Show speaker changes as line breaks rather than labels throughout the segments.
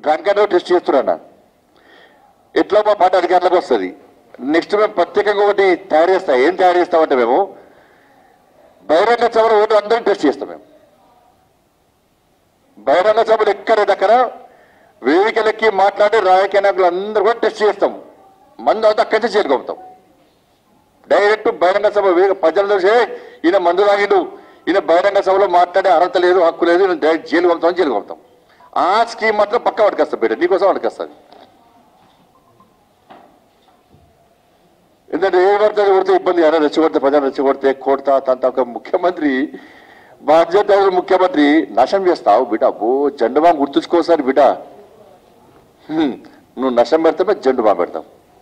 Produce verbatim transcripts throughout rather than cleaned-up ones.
Drunk and test చేస్తున్నా ఎట్లా మా పార్టీ అధికారులకు వస్తుంది. నెక్స్ట్ మేము ప్రత్యేకంగా ఒకటి తయారు చేస్తాం. ఏం తయారు చేస్తామంటే మేము బహిరంగ సభలో ఓటు అందరం టెస్ట్ చేస్తాం. మేము బహిరంగ సభలు ఎక్కడ దగ్గర వేదికలెక్కి మాట్లాడి రాజకీయ నాయకులు అందరూ కూడా టెస్ట్ చేస్తాం. మందు అవుతా అక్కడి నుంచి జైలుకి పంపుతాం. డైరెక్ట్ బహిరంగ సభ ప్రజలు చూసే ఈయన మందు తాగిండు, ఈయన బహిరంగ సభలో మాట్లాడే అర్హత లేదు, హక్కు లేదు, ఈయన డైరెక్ట్ జైలు పంపుతాం జైలుకి పంపుతాం. ఆ స్కీమ్ మాత్రం పక్క వాడికి వస్తాం బిడ్డ, నీకోసం వాడికి వస్తుంది. ఎందుకంటే ఏ వర్త కొడితే ఇబ్బంది, అయినా రెచ్చగొడితే ప్రజలు రెచ్చగొడితే కొడతా తంత ఒక ముఖ్యమంత్రి బాధ్యత ముఖ్యమంత్రి నష్టం చేస్తావు బిడ్డ. అబ్బో జెండు బాంబు గుర్తుంచుకోసారి బిడ్డ, నువ్వు నష్టం పెడతామే జెండు బాంబు పెడతావు,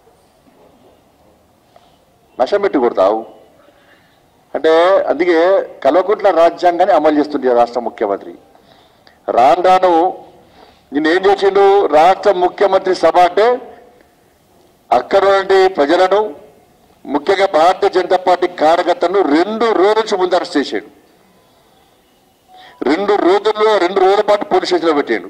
నష్టం పెట్టి కొడతావు అంటే. అందుకే కల్వకుంట్ల రాజ్యాంగాన్ని అమలు చేస్తుంది రాష్ట్ర ముఖ్యమంత్రి. రాను రాను నేను ఏం చేసిండు, రాష్ట్ర ముఖ్యమంత్రి సభ అంటే అక్కడ ప్రజలను ముఖ్యంగా భారతీయ జనతా పార్టీ కార్యకర్తలను రెండు రోజుల నుంచి ముందు అరెస్ట్ చేశాడు. రెండు రోజుల్లో రెండు రోజుల పాటు పోలీస్ స్టేషన్లో పెట్టాడు.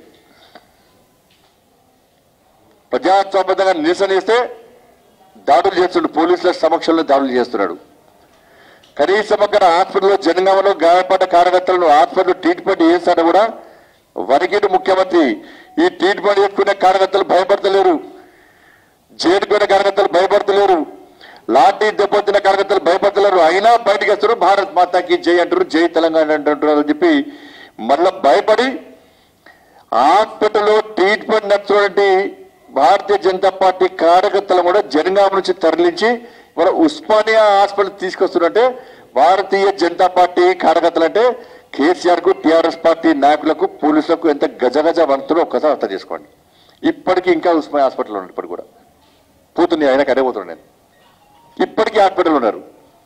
ప్రజాస్వామ్యంగా నిరసన చేస్తే దాడులు చేస్తున్నాడు, పోలీసుల సమక్షంలో దాడులు చేస్తున్నాడు. కనీసం అక్కడ హాస్పిటల్లో జనగామలో గాయపడ్డ కార్యకర్తలను హాస్పిటల్ ట్రీట్మెంట్ చేస్తాడు కూడా వరకేడు ముఖ్యమంత్రి. ఈ ట్రీట్మెంట్ చేసుకునే కార్యకర్తలు భయపడతలేరు, జైలుకునే కార్యకర్తలు భయపడతలేరు, లాఠీ దెబ్బతిన్న కార్యకర్తలు భయపడతలేరు. అయినా బయటకు వస్తారు, భారత్ మాతాకి జై అంటారు, జై తెలంగాణ అంటారు అని చెప్పి మళ్ళా భయపడి హాస్పిటల్లో ట్రీట్మెంట్ నడుస్తున్నటువంటి భారతీయ జనతా పార్టీ కార్యకర్తలు కూడా జనగామ నుంచి తరలించి మన ఉస్మానియా హాస్పిటల్ తీసుకొస్తున్నట్టే భారతీయ జనతా పార్టీ కార్యకర్తలు అంటే కేసీఆర్ కు టీఆర్ఎస్ పార్టీ నాయకులకు పోలీసులకు ఎంత గజగజ వంతులో ఒక్కసారి అర్థం చేసుకోండి. ఇప్పటికీ ఇంకా ఉస్మానియా హాస్పిటల్లో ఉన్నారు, ఇప్పటికి కూడా పోతుంది, ఆయనకు అదే పోతున్నాను నేను, ఇప్పటికీ హాస్పిటల్ ఉన్నారు.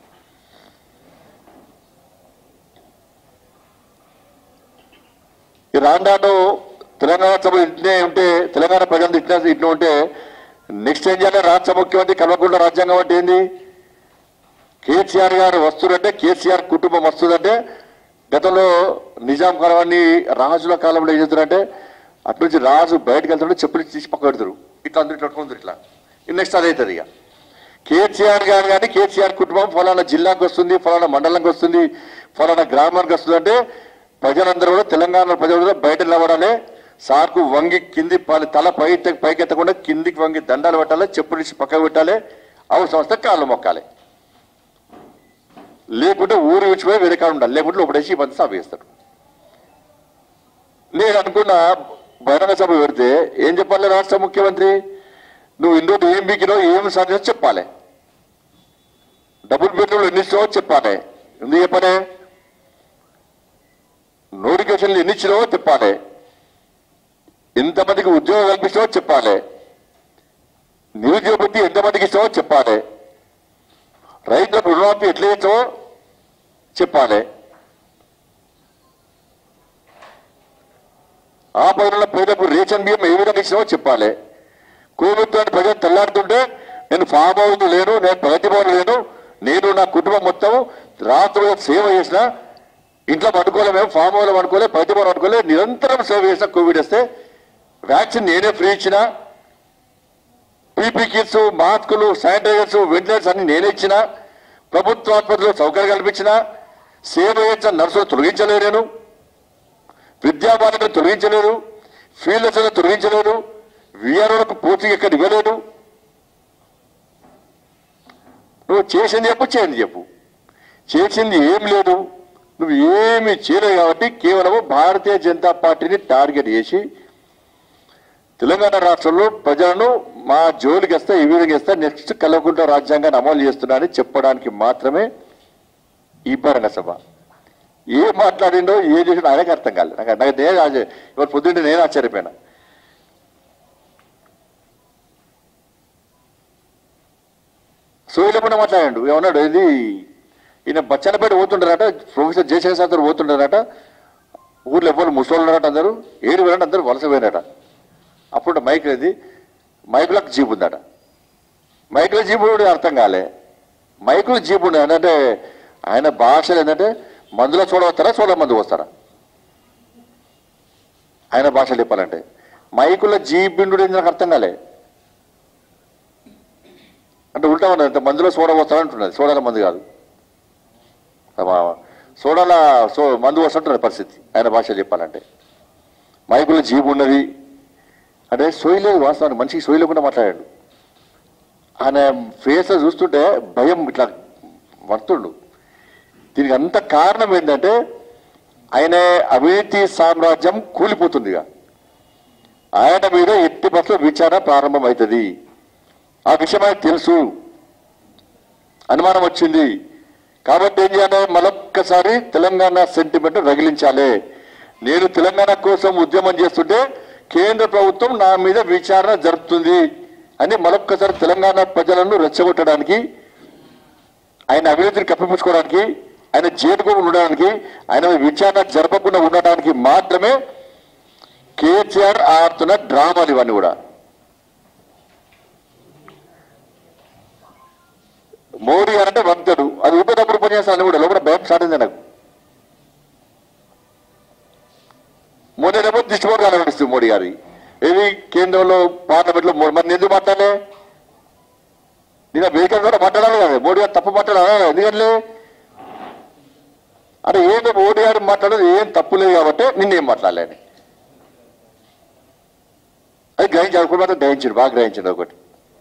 ఈ రాండాను తెలంగాణ సభ ఇట్నే ఉంటే, తెలంగాణ ప్రజలు ఇట్లా ఇట్లా ఉంటే నెక్స్ట్ ఏం చేయాలి? రాష్ట్ర ముఖ్యమంత్రి కల్వకుంట్ల రాజ్యాంగం అంటే ఏంది? కేసీఆర్ గారు వస్తుందంటే, కేసీఆర్ కుటుంబం వస్తుందంటే, గతంలో నిజాం కాలాన్ని రాజుల కాలంలో ఏం చేస్తారంటే అటు నుంచి రాజు బయటకు వెళ్తుంటే చెప్పులు తీసి పక్క పెడతారు, ఇట్లా అందరూ ఇట్లా పట్టుకుంటారు, ఇట్లా నెక్స్ట్ అదే అవుతుంది. ఇక కేసీఆర్ గారు కానీ కేసీఆర్ కుటుంబం ఫలానా జిల్లాకు వస్తుంది, ఫలానా మండలంకి వస్తుంది, ఫలానా గ్రామానికి వస్తుంది అంటే ప్రజలందరూ కూడా తెలంగాణ ప్రజలు కూడా బయట నిలబడాలి, సార్కు వంగి కింది తల పై పైకెత్తకుండా కిందికి వంగి దండాలు పెట్టాలి, చెప్పులు తీసి పక్కకు పెట్టాలి, అవసరం వస్తే కాళ్ళు మొక్కాలి, లేకుంటే ఊరు విడిచిపోయి వేరే కాడ ఉండాలి, లేకుంటే లోపడేసి ఇబ్బంది సభ చేస్తారు. నేను అనుకున్న బహిరంగ సభ పెడితే ఏం చెప్పాలి రాష్ట్ర ముఖ్యమంత్రి? నువ్వు ఇందులో ఏం బీకినావు, ఏం సాధించో చెప్పాలి, డబుల్ బెడ్రూమ్లు ఎన్ని ఇచ్చినావో చెప్పాలి, ఎందుకు చెప్పాలి, నోటిఫికేషన్లు ఎన్ని ఇచ్చినావో చెప్పాలి, ఎంతమందికి ఉద్యోగం కల్పిస్తావో చెప్పాలి, నిరుద్యోగ వృత్తి ఎంతమందికి ఇస్తావో చెప్పాలి, రైతులకు రుణమాఫీ ఎట్లా చేస్తావో చెప్పాలి, ఆ పైన పేదలకు రేషన్ బియ్యం ఏ విధంగా ఇచ్చినావో చెప్పాలి. కోవిడ్ తోటి ప్రజలు తెల్లాడుతుంటే నేను ఫామ్ హౌస్ లేను, నేను ప్రతిభ లేను, నేను నా కుటుంబం మొత్తం రాత్రులు సేవ చేసిన, ఇంట్లో పడుకోలే, మేము ఫామ్ హౌస్లో పడుకోలే, ప్రతిభ పడుకోలే, నిరంతరం సేవ చేసిన. కోవిడ్ వస్తే వ్యాక్సిన్ నేనే ఫ్రీ ఇచ్చిన, పీపీ కిట్స్, మాస్కులు, శానిటైజర్స్, వెంటిలేటర్స్ అన్ని నేనే ఇచ్చిన, ప్రభుత్వ ఆసుపత్రిలో సౌకర్యం కల్పించిన, సేవ చేసిన నర్సులు తొలగించలేదు, నేను విద్యాబాలను తొలగించలేదు, ఫీల్డ్స్ తొలగించలేదు, వీఆర్ఓలకు పూర్తిగా ఎక్కడ ఇవ్వలేదు. నువ్వు చేసింది చెప్పు, చేయండి చెప్పు, చేసింది ఏం లేదు, నువ్వు ఏమి చేయలేవు. కాబట్టి కేవలం భారతీయ జనతా పార్టీని టార్గెట్ చేసి తెలంగాణ రాష్ట్రంలో ప్రజలను మా జోలికి వస్తే ఈ విధంగా ఇస్తే నెక్స్ట్ కల్వకుంట్ల రాజ్యాంగాన్ని అమలు చేస్తున్నా అని చెప్పడానికి మాత్రమే ఈ బహిరంగ సభ. ఏం మాట్లాడిండో ఏం చేసిండో ఆయనకు అర్థం కాలేదు. నాకు నాకు నేను ఇవాళ పొద్దుంటే నేను ఆశ్చర్యపోయినా. సోయిలకుండా మాట్లాడాడు, ఏమన్నాడు, ఇది ఈయన బచ్చన్నపేట పోతుంటారట, ప్రొఫెసర్ జయశంకర్ సార్ పోతుంటారట, ఊర్లో ఎవరు ముసలి ఉన్నారట, అందరూ ఏడు వేలంటే అందరూ వలస పోయినట. అప్పుడు మైక్ అది మైకులకు జీప్ ఉందట, మైకుల జీప్ అర్థం కాలే, మైకులు జీప్ ఉండే అంటే ఆయన భాషలు ఏంటంటే మందులో చూడ వస్తారా, చూడ మందు వస్తారా, ఆయన భాషలు చెప్పాలంటే మైకుల జీబిండు నాకు అర్థం కాలే. అంటే ఉల్టా ఉన్నది, మందులో సోడా పోస్తాడంటున్నది, సోడాల మందు కాదు, సోడాల సో మందు వస్తుంటున్నది పరిస్థితి. ఆయన భాష చెప్పాలంటే మైకుల జీబు ఉన్నది అంటే సోయి లేదు, వాస్తవానికి మనిషికి సోయి లేకుండా మాట్లాడాడు. ఆయన ఫేస్ చూస్తుంటే భయం ఇట్లా వర్తుండు. దీనికి అంత కారణం ఏంటంటే ఆయన అవినీతి సామ్రాజ్యం కూలిపోతుందిగా, ఆయన మీద ఎట్టి బస్సులో విచారణ ప్రారంభం అవుతుంది. ఆ విషయం ఆయనకు తెలుసు, అనుమానం వచ్చింది. కాబట్టి ఏం చేయాలి, మరొక్కసారి తెలంగాణ సెంటిమెంట్ రగిలించాలి. నేను తెలంగాణ కోసం ఉద్యమం చేస్తుంటే కేంద్ర ప్రభుత్వం నా మీద విచారణ జరుపుతుంది అని మరొక్కసారి తెలంగాణ ప్రజలను రెచ్చగొట్టడానికి, ఆయన అవినీతిని కప్పిపుచ్చుకోవడానికి, ఆయన జైలుకు ఉండడానికి, ఆయన విచారణ జరపకుండా ఉండటానికి మాత్రమే కేసీఆర్ ఆడుతున్న డ్రామాలు ఇవన్నీ కూడా. మోడీ అంటే వంతడు, అది ఉపేటప్పుడు పనిచేస్తాను కూడా లోపల భయం స్టార్ట్ అయింది నాకు. మోడీ ఏమో దిష్టిపోటు కనబడిస్తుంది మోడీ గారి ఏది కేంద్రంలో పార్లమెంట్లో. మరి ఎందుకు మాట్లాడలే, నేను వెహికల్ ద్వారా మాట్లాడాలి కదా, మోడీ గారు తప్పు మాట్లాడాలి ఎందుకంటే అంటే ఏంటో మోడీ గారు మాట్లాడేది ఏం తప్పు లేదు కాబట్టి నిన్నేం మాట్లాడలేని అది గ్రహించాడు. ఒకటి మాత్రం గ్రహించాడు, బాగా గ్రహించాడు. ఒకటి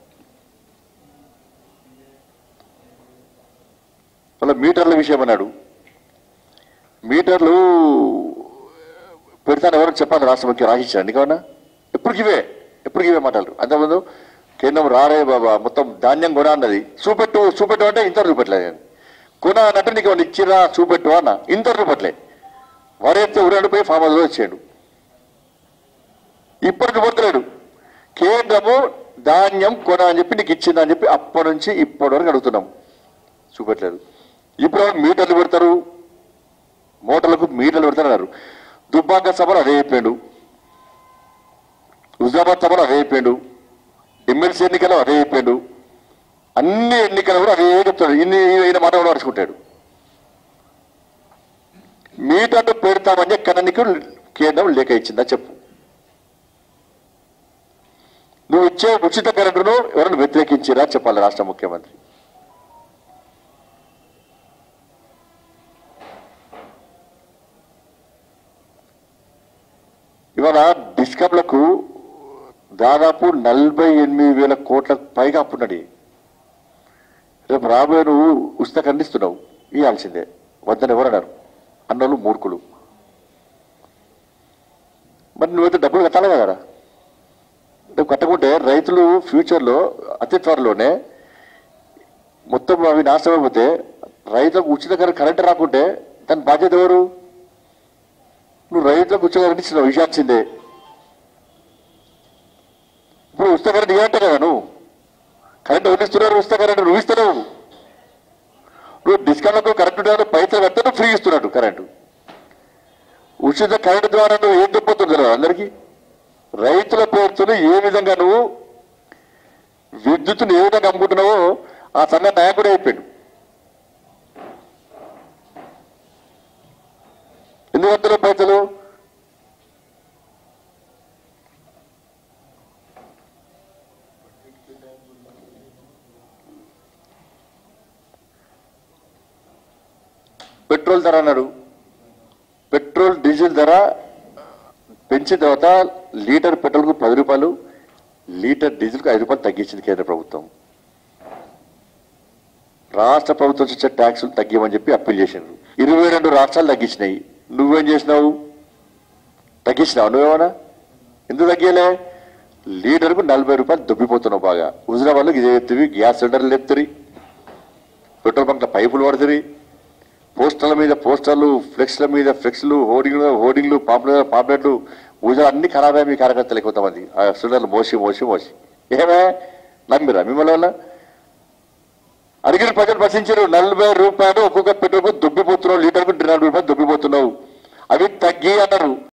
వాళ్ళ మీటర్ల విషయం అన్నాడు. మీటర్లు పెడతాను ఎవరికి చెప్పాలి, రాష్ట్ర ముఖ్యం రాసిచ్చాడు నీకన్నా. ఎప్పటికి ఇవే ఎప్పటికి ఇవే మాటలు. అంతకుముందు కేంద్రం రారే బాబా మొత్తం ధాన్యం కొన అన్నది, చూపెట్టు చూపెట్టు అంటే ఇంత చూపెట్టలేదు. కొన అన్నట్టు నీకు ఏమన్నా ఇచ్చిరా చూపెట్టు అన్న, ఇంత చూపెట్టలే. వరేస్తే ఉరాడు పోయి ఫామ్ హౌస్లో వచ్చాడు. ఇప్పటి చూపెట్టలేడు. కేంద్రము ధాన్యం కొన అని చెప్పి నీకు ఇచ్చిందని చెప్పి అప్పటి నుంచి ఇప్పటి వరకు అడుగుతున్నాం, చూపెట్టలేదు. ఇప్పుడు మీటర్లు పెడతారు, మోటార్లకు మీటర్లు పెడతారన్నారు. దుబ్బాక సభలు అదే అయిపోయాడు, హుజాబాద్ సభలు అదే అయిపోయాడు, ఎమ్మెల్సీ ఎన్నికలు అదే అయిపోయాడు, అన్ని ఎన్నికలు కూడా అదే చెప్తాడు. ఇన్ని ఈయన మాట కూడా నడుచుకుంటాడు. మీటర్లు పెడతామని ఎక్కడ నీకు కేంద్రం లేఖ ఇచ్చిందా చెప్పు. నువ్వు ఇచ్చే ఉచిత కరెంటును ఎవరైనా వ్యతిరేకించిరా చెప్పాలి రాష్ట్ర ముఖ్యమంత్రి. ఇవాళ డిస్కమ్లకు దాదాపు నలభై ఎనిమిది వేల కోట్లకు పైగా అప్పున్నది. రేపు రాబోయే నువ్వు ఉచిత ఖండిస్తున్నావు, ఇవ్వాల్సిందే, వద్దని ఎవరన్నారు అన్నోళ్ళు మూర్ఖులు. మరి నువ్వైతే డబ్బులు కట్టాలి కదా. నువ్వు కట్టకుంటే రైతులు ఫ్యూచర్లో అతి త్వరలోనే మొత్తం అవి నాశనం అయిపోతే రైతులకు ఉచిత కరెంట్ రాకుంటే దాని బాధ్యత ఎవరు? నువ్వు రైతులకు ఉచిత కరెంట్ ఇచ్చినావు, ఇవ్వాల్సిందే. ఇప్పుడు ఉచిత కరెంట్ ఇవ్వంటే కదా, నువ్వు కరెంట్ వదిలిస్తున్నారు, ఉచిత కరెంట్ నువ్వు ఇస్తున్నావు. నువ్వు డిస్కౌంట్లకు కరెంటు పైసలు కడితే నువ్వు ఫ్రీ ఇస్తున్నాడు కరెంటు. ఉచిత కరెంటు ద్వారా నువ్వు ఏం దొబ్బవుతుంది కదా అందరికీ. రైతుల పేరుతో ఏ విధంగా నువ్వు విద్యుత్తును ఏ విధంగా అమ్ముకుంటున్నావో ఆ సంఘ నాయకుడే అయిపోయాడు. ఎన్ని వందల పైసలు పెట్రోల్ ధర అన్నాడు. పెట్రోల్ డీజిల్ ధర పెంచిన తర్వాత లీటర్ పెట్రోల్కు పది రూపాయలు, లీటర్ డీజిల్కు ఐదు రూపాయలు తగ్గించింది కేంద్ర ప్రభుత్వం. రాష్ట్ర ప్రభుత్వం వచ్చే ట్యాక్సులు తగ్గిమని చెప్పి అప్పీల్ చేసినారు. ఇరవై రెండు రాష్ట్రాలు తగ్గించినాయి. నువ్వేం చేసినావు? తగ్గించినావు నువ్వేమన్నా? ఎందుకు తగ్గలే? లీటర్కు నలభై రూపాయలు దొబ్బిపోతున్నావు బాగా. హుజరాబాద్లో ఇదే ఎత్తువి, గ్యాస్ సిలిండర్లు ఎత్తురి, పెట్రోల్ బంక్ల పైపులు పడుతుంది, పోస్టర్ల మీద పోస్టర్లు, ఫ్లెక్స్ల మీద ఫ్లెక్స్లు, హోర్డింగ్లు హోర్డింగ్లు పాంప్లెట్లు పాంప్లెట్లు ఊజా అన్ని ఖరాబ్ అయ్యి మీ కార్యకర్తలు కొంతమంది ఆ సిలిండర్లు మోసి మోసి మోసి ఏమే నమ్మిరా మిమ్మల్ని వల్ల? అడిగిన ప్రజలు ప్రశ్నించారు. నలభై రూపాయలు ఒక్కొక్క పెట్రోల్కు దొబ్బిపోతున్నావు, లీటర్కు నలభై రూపాయలు దొబ్బిపోతున్నావు, అవి తగ్గి అన్నారు.